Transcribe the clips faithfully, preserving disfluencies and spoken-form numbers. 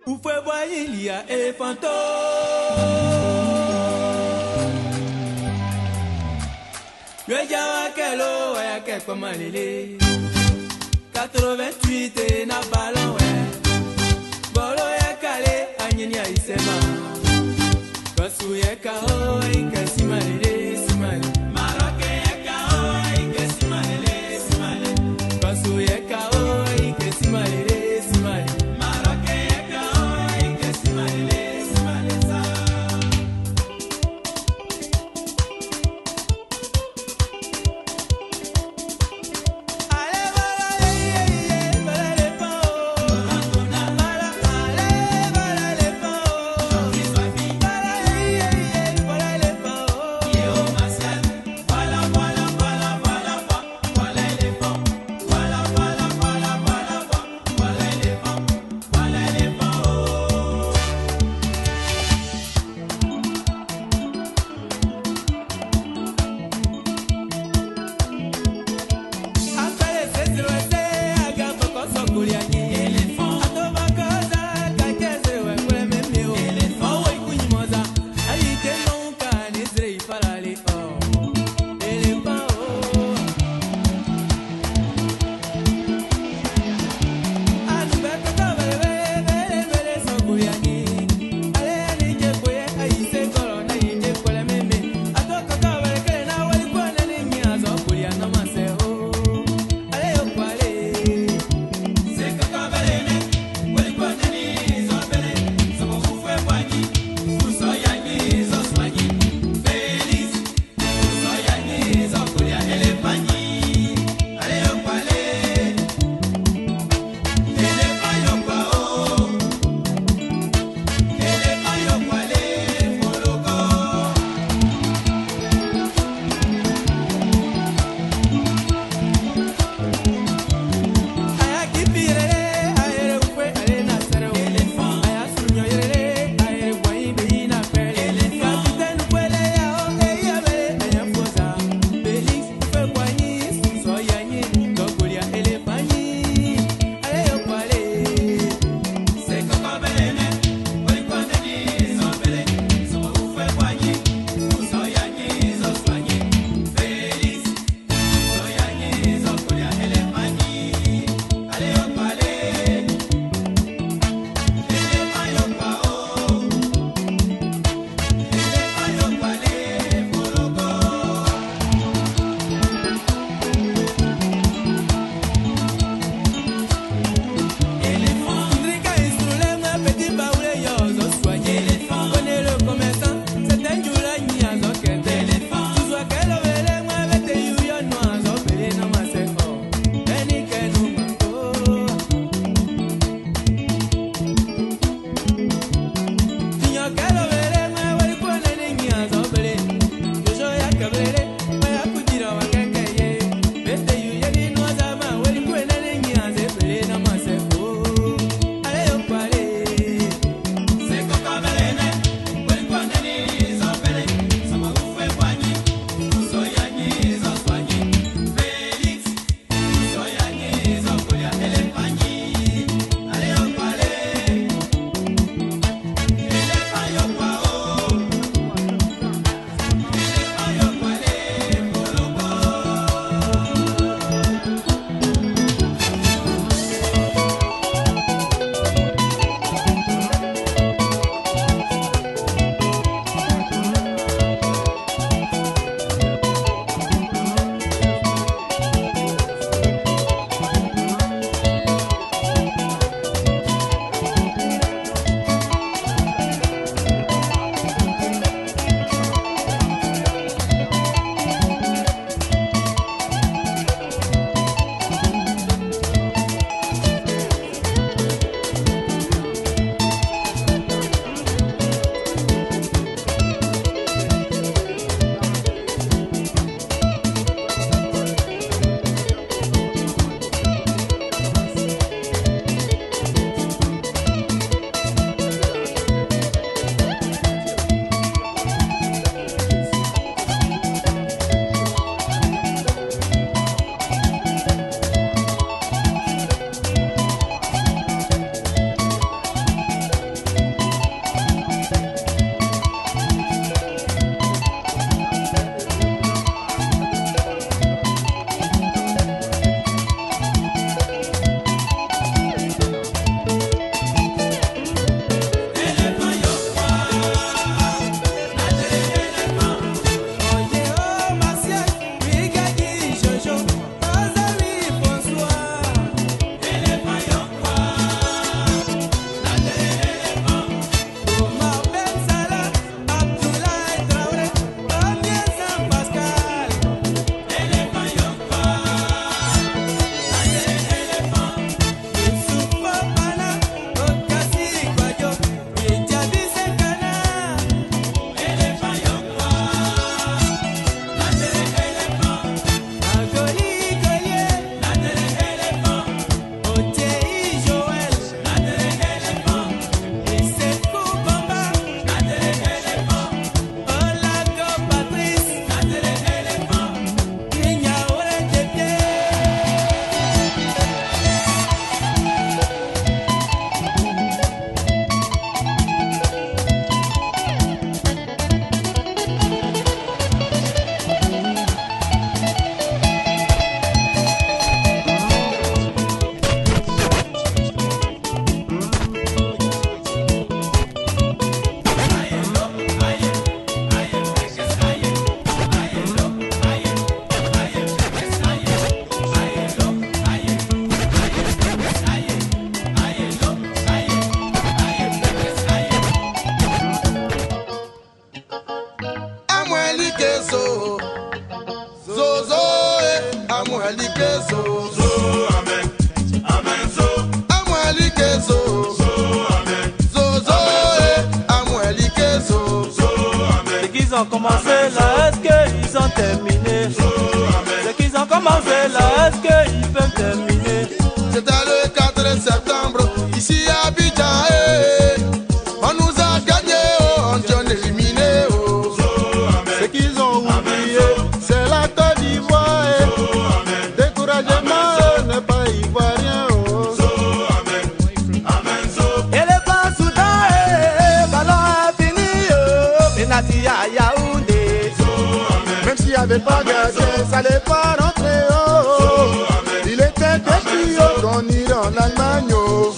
Ou fue boyilia e fanto. Yo ya kelo ya ke pamalele. quatre-vingt-huit et na ballon ouais. Bolo ya kale anyini ya isema. Kasu ya kao ike simalele simale. Maroke ya kao ike simalele simale. Kasu ya kao ike simalele simale. Maroke ya kao ike simalele simale sa. Bala ont commencé là, est-ce qu'ils ont terminé? Ce qu'ils ont commencé là, est-ce qu'ils peuvent terminer? C'était le quatre septembre, ici à Abidjan, eh. On nous a gagné, oh, on t'en éliminé, oh. Ce qu'ils ont oublié, c'est la Côte d'Ivoire, eh. Découragement, n'est pas ivoirien, oh. Et le plan Soudan, eh, ballon a fini, oh. Penalty à Yaoundé. Même s'il n'y avait pas gardien, ça n'est pas rentré, oh. Il était déçu, oh, qu'on irait en Allemagne, oh.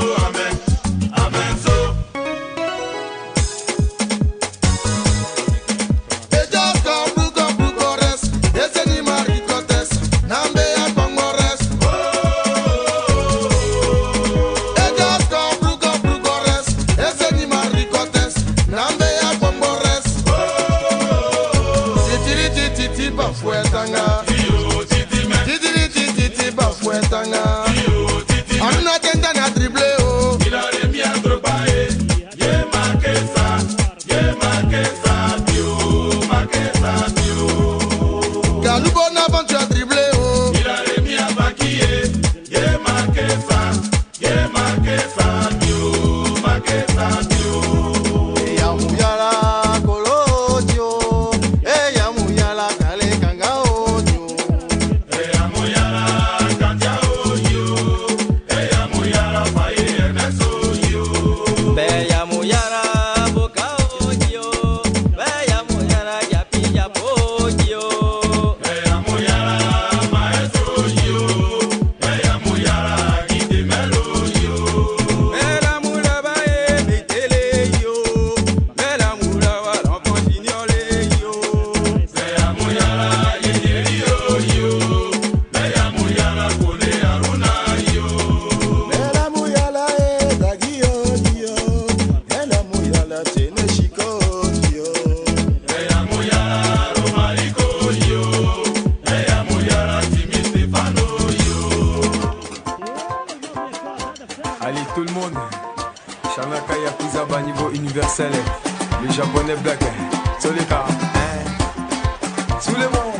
Allez tout le monde, Shanaka Yakuza ba niveau universel, les japonais black, Soleka, hein, sous le monde.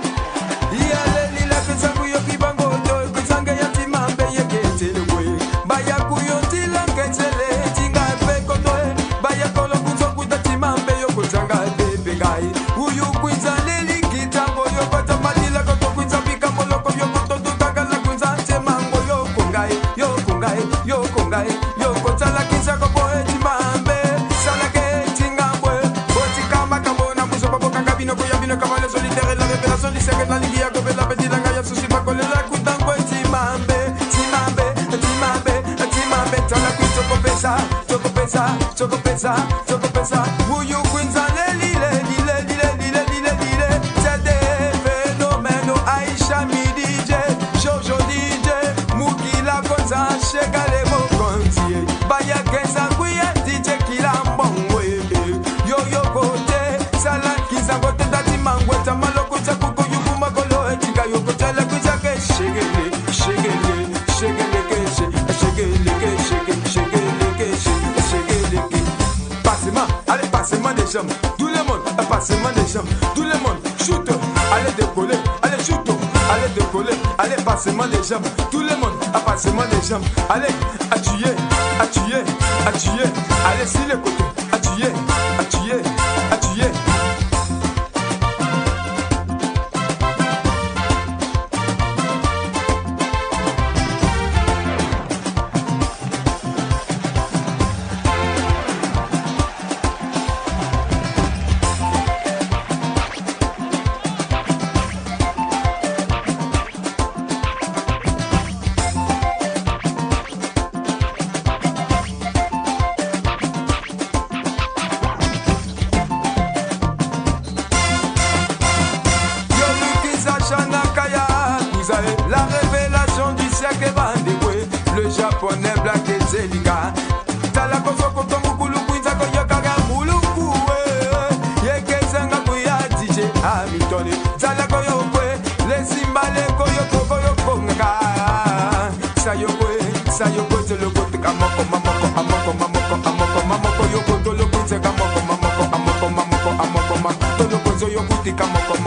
Yale lila pesa kuyo kibango do kusanga yati mambe yekete lwe. Baya kuyo tila ketsele tinga pe kotoe. Baya kolo kuzo kutati mambe yo kusanga bebe gai. Uyu kuiza leli kitambo yo kota malila koto kuiza pika moloko yo koto tutaka la kuiza te mango yo kungai yo kungai yo kungai yo kota la kinsa ko boe timambe sala ke tingambwe boti kama kabona muso babo kakabino ko yabino kamale solitaire la révélation du secret la ligue ya ko bela petit langa ya sushi ba kole la kutangwe timambe timambe timambe timambe tala kuito ko pesa choko pesa choko pesa choko pesa uyu kwinza leli leli leli leli leli leli c'est des phénomènes Aïcha mi D J Jojo D J Mukila konza shekale mo kontie baya kenza kuya D J kila mbongwe yo yo kote sala kinza kote dati mangwe tamalo kucha kuko yubu makolo etika yo kote la kucha ke shegele shegele shegele ke shegele ke shegele ke shegele ke passement allez passement des jambes tout le monde passement des jambes tout le monde shoot allez décoller allez shoot allez décoller allez passement des jambes tout le monde passement des jambes allez à tuer à tuer à tuer allez sur les côtés à tuer à tuer à tuer. La révélation du siècle Bandewé, le japonais black et Zelika. Tala koso koto mukulu kuinza koyo kaga muluku yeke zanga kuya D J Hamilton. Tala koyo kwe, le simbale koyo koyo konga. Sayo kwe, sayo kwe te lo kote kamoko mamoko amoko mamoko amoko mamoko yo koto lo kuinza kamoko mamoko amoko mamoko amoko mama tolo kozo yo kutika moko